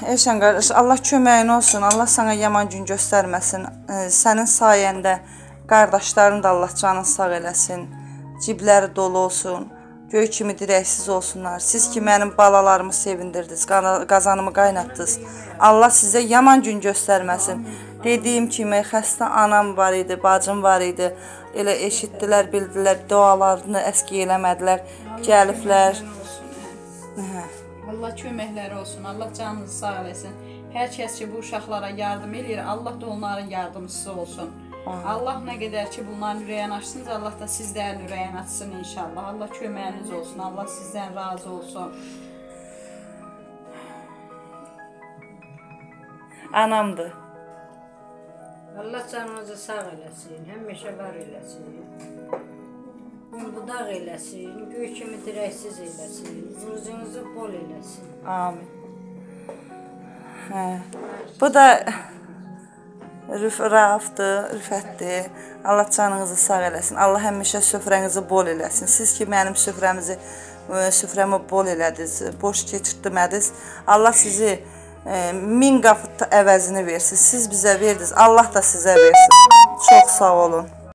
Elşən qardaş, Allah köməyin olsun, Allah sana yaman gün göstərməsin. Sənin sayəndə qardaşların da Allah canını sağ eləsin, cibləri dolu olsun, göy kimi dirəksiz olsunlar. Siz ki, mənim balalarımı sevindirdiniz, qazanımı qaynatdınız. Allah sizə yaman gün göstərməsin. Dediyim kimi, xəstə anam var idi, bacım var idi. Elə eşitdilər, bildilər, dualarını əski eləmədilər, gəliblər. Allah köməkləri olsun, Allah canınızı sağ eləsin. Hər kəs ki, bu uşaqlara yardım edir, Allah da onların yardımcısı olsun. Allah nə qədər ki, bunların ürəyən açsınız, Allah da sizlərin ürəyən açsın inşallah. Allah köməyiniz olsun, Allah sizdən razı olsun. Anamdır. Allah canınızı sağ eləsin, həmişə var eləsin. Budaq eləsin, göy kimi dirəksiz eləsin, ruzunuzu bol eləsin. Amin. Bu da Raufdur, Rüfətdir. Allah canınızı sağ eləsin. Allah həmişə süfrənizi bol eləsin. Siz ki, mənim süfrəmi bol elədiniz, boş keçirtdimədiniz. Allah sizi 1000 qat əvəzini versin. Siz bizə verdiniz, Allah da sizə versin. Çox sağ olun.